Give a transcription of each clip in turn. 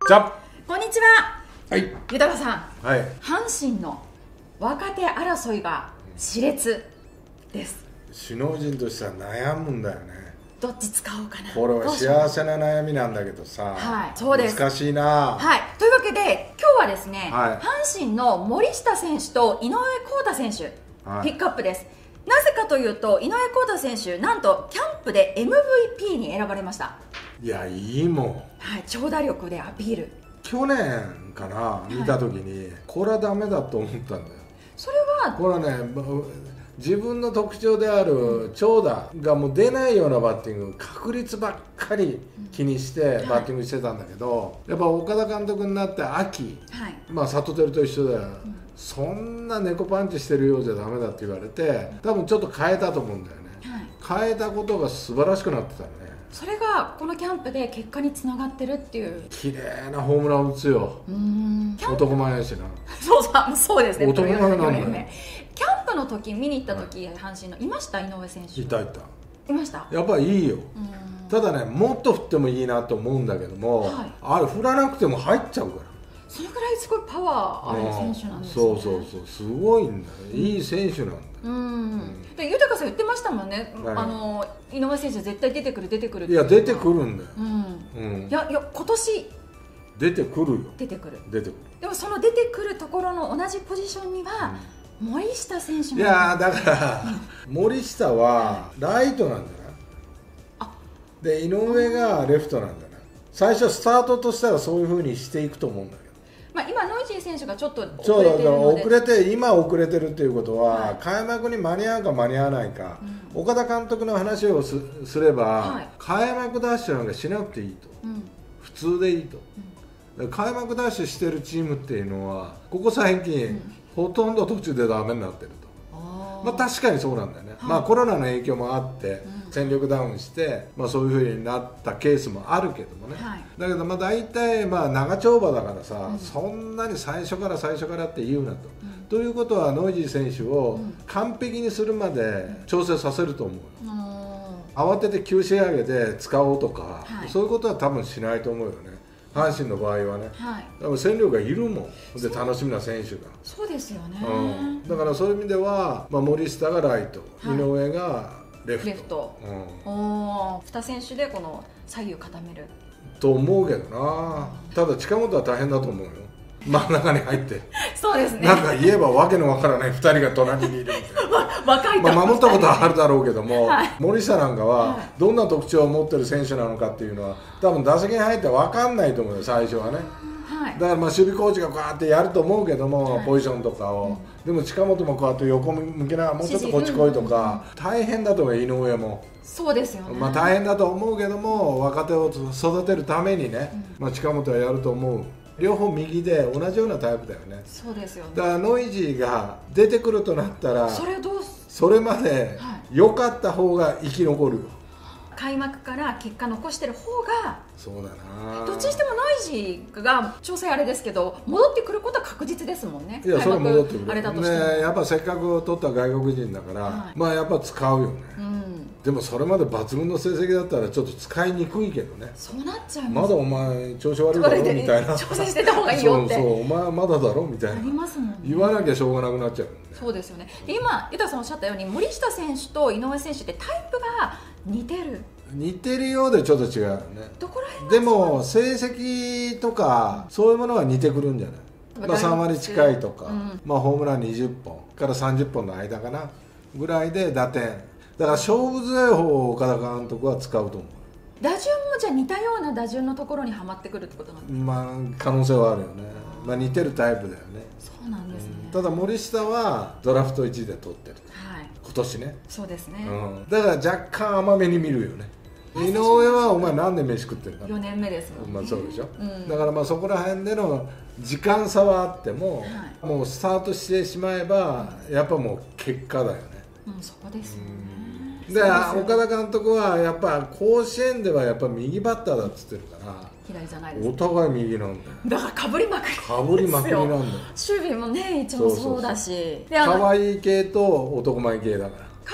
じゃこんにちは。 はい。 豊さん、 はい。 阪神の若手争いが熾烈です。 首脳陣としては悩むんだよね。 どっち使おうかな。 これは幸せな悩みなんだけどさ、 はい、そうです。 難しいな。 はい。というわけで今日はですね、 はい、 阪神の森下選手と井上康太選手、 はい、 ピックアップです。なぜかというと井上康太選手、なんとキャンプで MVP に選ばれました。 いや、いいもん。 はい、長打力でアピール。 去年かな、見た時に、これはダメだと思ったんだよ。 それはこれはね、自分の特徴である長打がもう出ないようなバッティング、確率ばっかり気にしてバッティングしてたんだけど、やっぱ岡田監督になって秋、 はい、 まあ里輝と一緒だよ、そんな猫パンチしてるようじゃダメだって言われて、多分ちょっと変えたと思うんだよね、はい、変えたことが素晴らしくなってたよね。 それがこのキャンプで結果につながってるっていう。 綺麗なホームラン打つよ。男前やしな。 そうですね。 男前なんだよ。 キャンプの時見に行った時、阪神のいました？井上選手。 いた。 いました。 やっぱりいいよ。ただね、もっと振ってもいいなと思うんだけども、はい、あれ振らなくても入っちゃうから。 そのぐらいすごいパワーある選手なんですね。 そうすごいんだよ。いい選手なんだよ。 で、豊さん言ってましたもんね。井上選手絶対出てくるって。 いや、出てくるんだよ。 いや今年出てくるよ。 出てくる。でもその出てくるところの同じポジションには森下選手も。 いやだから森下はライトなんじゃない？で井上がレフトなんじゃない？最初スタートとしたらそういう風にしていくと思うんだけど。 今ノイジー選手がちょっと遅れてるので、 今遅れてるっていうことは、開幕に間に合うか間に合わないか、岡田監督の話をすれば、開幕ダッシュなんかしなくていいと、普通でいいと、開幕ダッシュしてるチームっていうのはここ最近、ほとんど途中でダメになってると。確かにそうなんだよね。コロナの影響もあって戦力ダウンして、そういう風になったケースもあるけどもね、だけど大体長丁場だからさ、そんなに最初からって言うなと、ということはノイジー選手を完璧にするまで調整させると思うよ。慌てて9試合上げて使おうとか、そういうことは多分しないと思うよね。阪神の場合はね、多分戦力がいるもんで、楽しみな選手が。 そうですよね、 だからそういう意味では、森下がライト、井上がレフト、 2選手でこの左右固めると思うけどな。ただ近本は大変だと思うよ、真ん中に入ってそうですね、 なんか言えばわけのわからない2人が隣にいるみたいな若い守ったことはあるだろうけども、森下なんかはどんな特徴を持ってる選手なのかっていうのは多分打席に入って分かんないと思うよ、最初はね。だから守備コーチがこうやってやると思うけども、ポジションとかを、でも近本もこうやって横向けな、もうちょっとこっち来いとか、大変だと思うよ、井上も。 そうですよね、 大変だと思うけども、若手を育てるためにね、近本はやると思う。両方右で同じようなタイプだよね。 そうですよね。 だからノイジーが出てくるとなったら、それまで良かった方が生き残るよ。 開幕から結果残してる方が。 そうだな。 どっちにしてもノイジーが調整あれですけど、戻ってくることは確実ですもんね。 いや、それ戻ってくる。 あれだとしてもね、やっぱせっかく取った外国人だから、やっぱ使うよね。でもそれまで抜群の成績だったらちょっと使いにくいけどね。 そうなっちゃいます。 まだお前調子悪いだろみたいな。 調整してた方がいいよって。 お前まだだろみたいな。言わなきゃしょうがなくなっちゃう。 そうですよね。で、今豊さんおっしゃったように森下選手と井上選手ってタイプが似てるようでちょっと違うよね。 どこら辺でも成績とかそういうものは似てくるんじゃない？3割近いとか、ホームラン20本から30本の間かなぐらいで打点だから、勝負強い方を岡田監督は使うと思う。 打順もじゃあ似たような打順のところにはまってくるってことなんですか？ 可能性はあるよね。似てるタイプだよね。 そうなんですね。 ただ森下はドラフト1位で取ってる、今年ね。 そうですね、 だから若干甘めに見るよね。井上はお前何年飯食ってるか ？4年目ですもんね。 そうでしょ、だからそこら辺での時間差はあっても、もうスタートしてしまえばやっぱもう結果だよね。 そこですよね。 で、岡田監督はやっぱ甲子園ではやっぱ右バッターだっつってるから、 左じゃないです。 お互い右なんだよ。 だからかぶりまくりなんだよ。 守備もね、一応そうだし、 可愛い系と男前系だから。 可愛い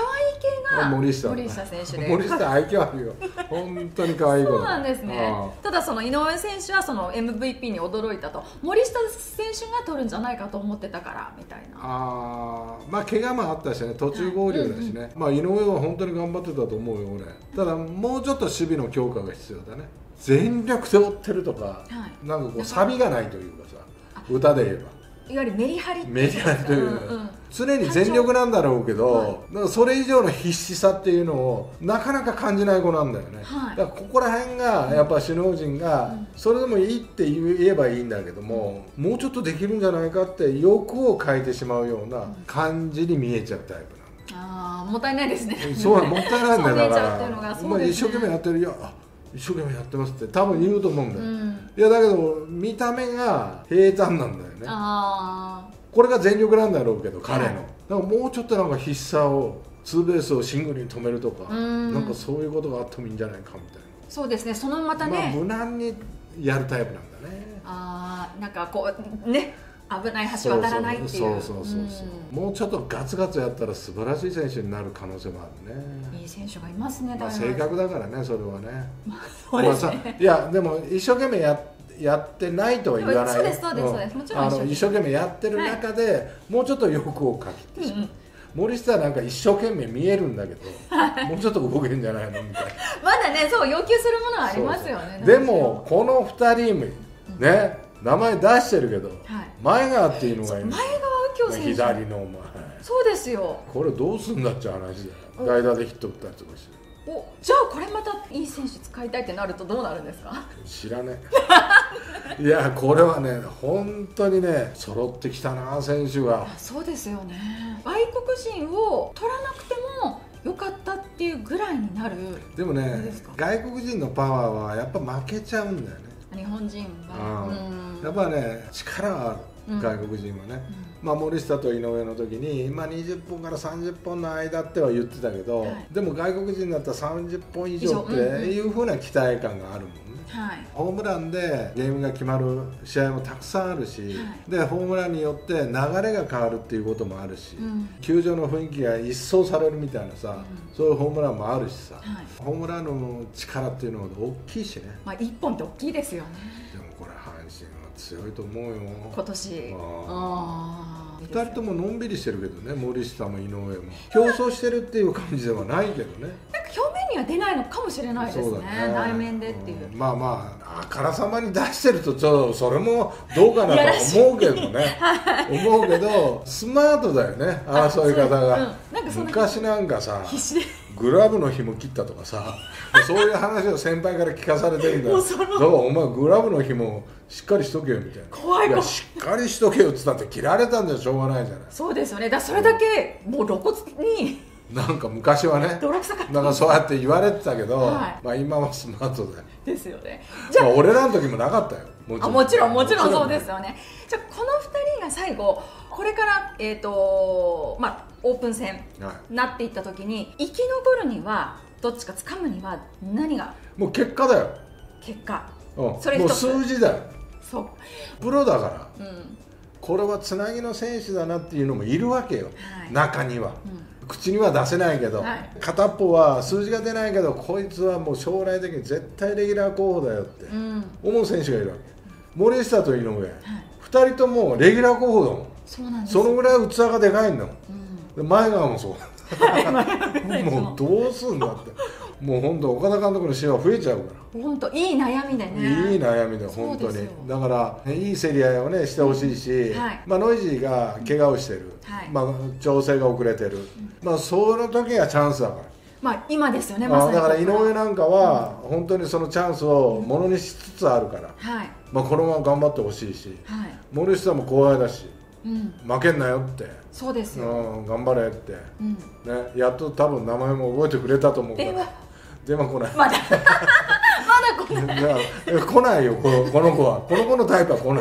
系が森下選手で、 森下愛嬌あるよ本当に可愛い子だ。 そうなんですね。ただその井上選手はその MVP に驚いたと、森下選手が取るんじゃないかと思ってたからみたいな。 まあ怪我もあったしね、途中合流だしね、まあ井上は本当に頑張ってたと思うよ俺。ただもうちょっと守備の強化が必要だね。全力で追ってるとか、なんかこうサビがないというかさ、歌で言えばいわゆるメリハリという、常に全力なんだろうけど、なんかそれ以上の必死さっていうのをなかなか感じない子なんだよね。だからここら辺がやっぱ首脳陣がそれでもいいって言えばいいんだけども、もうちょっとできるんじゃないかって欲を変えてしまうような感じに見えちゃうタイプなんだ。 もったいないですね。 そうもったいないんだよ。だからお前一生懸命やってる、いや一生懸命やってますって多分言うと思うんだよ、いやだけど見た目が平坦なんだよね。これが全力なんだろうけど彼の、だからもうちょっとなんか必殺をツーベースをシングルに止めるとか、なんかそういうことがあってもいいんじゃないかみたいな。 そうですね、そのまたね、 無難にやるタイプなんだね。 なんかこうね、危ない橋渡らないっていう。 もうちょっとガツガツやったら素晴らしい選手になる可能性もあるね。 いい選手がいますね。 性格だからね、それはね。 そうですね。 いやでも一生懸命やってないとは言わない。 そうですそうですもちろん一生懸命やってる中で、もうちょっと欲をかけてしまう。森下なんか一生懸命見えるんだけど、もうちょっと動けんじゃないのみたいな。 まだね、そう要求するものはありますよね。 でもこの2人ね、名前出してるけど、前川っていうのがいる。 前川右京選手。 左のお前。 そうですよ。 これどうすんだっちゃう話だよ。代打でヒット打ったりとかして。 じゃあこれまたいい選手使いたいってなるとどうなるんですか？ 知らねえいやこれはね本当にね揃ってきたな選手が。 そうですよね。外国人を取らなくてもよかったっていうぐらいになる。 でもね外国人のパワーはやっぱ負けちゃうんだよね。 日本人はやっぱね力がある。外国人はね、森下と井上の時に、20本から30本の間っては言ってたけど、でも外国人だったら30本以上っていう風な期待感があるもんね。ホームランでゲームが決まる試合もたくさんあるし、でホームランによって流れが変わるっていうこともあるし、球場の雰囲気が一掃されるみたいなさ、そういうホームランもあるしさ、ホームランの力っていうのは大きいしね。 1本って大きいですよね。 でもこれ阪神は強いと思うよ今年。 2人とものんびりしてるけどね、森下も井上も競争してるっていう感じではないけどね。 なんか表面には出ないのかもしれないですね。内面でっていう。 あからさまに出してるとちょっとそれもどうかなと思うけどね思うけどスマートだよね、争い方が。昔なんかさグラブの紐切ったとかさそういう話を先輩から聞かされてるんだよ。だからお前グラブの紐しっかりしとけよみたいな。 怖いやしっかりしとけよっつったって切られたんじゃしょうがないじゃない。 そうですよね。それだけもう露骨になんか昔はね泥臭かった。 なんかそうやって言われてたけど、今はスマートだよ。 ですよね。 じゃあ俺らの時もなかったよ。 もちろんそうですよね。じゃあこの2人が最後これからオープン戦なっていった時に生き残るにはどっちか掴むには何が？ もう結果だよ。 結果。 それ一つ。もう数字だよ。 そう。 プロだから。これはつなぎの選手だなっていうのもいるわけよ。中には。口には出せないけど、片っぽは数字が出ないけどこいつはもう将来的に絶対レギュラー候補だよって思う選手がいるわけ。森下と井上、2人ともレギュラー候補だもん。そのぐらい器がでかいんだもん。前川もそう。もうどうすんだって。もう本当岡田監督の試合は増えちゃうから。 本当いい悩みでね。 いい悩みで本当に。だからいい競り合いをねしてほしいし、ノイジーが怪我をしてる、調整が遅れてる、その時がチャンスだから。 今ですよね。 だから井上なんかは本当にそのチャンスをものにしつつあるから、このまま頑張ってほしいし、森下も後輩だし。負けんなよって。 そうですよ。 頑張れって。やっと多分名前も覚えてくれたと思うから。電話来ない。まだ来ない。来ないよこの子は。この子のタイプは来ない。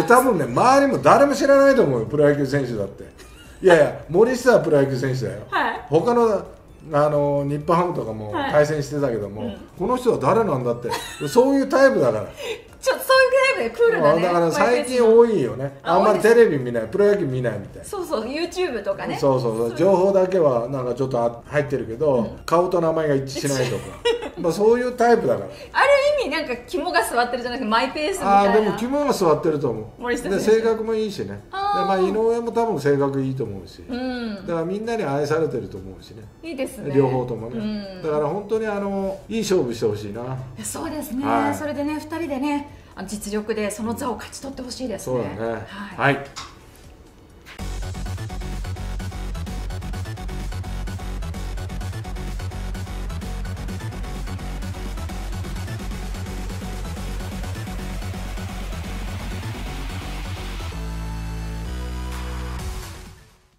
多分ね周りも誰も知らないと思うよプロ野球選手だって。いやいや森下はプロ野球選手だよ。他の日本ハムとかも対戦してたけども、この人は誰なんだってそういうタイプだから。 そういうタイプでクールなね。 だから最近多いよね。あんまりテレビ見ない、プロ野球見ないみたいな。 そうそう、YouTube とかね。 そう情報だけはなんかちょっと入ってるけど、顔と名前が一致しないとかまあそういうタイプだから。 ある意味なんか肝が座ってるじゃなくてマイペースみたいな。 でも肝が座ってると思う。で性格もいいしね。でまあ井上も多分性格いいと思うし、だからみんなに愛されてると思うしね。 いいですね。 両方ともね。だから本当にいい勝負してほしいな。 そうですね。それでね2人でね実力でその座を勝ち取ってほしいですね。 そうだね。はい。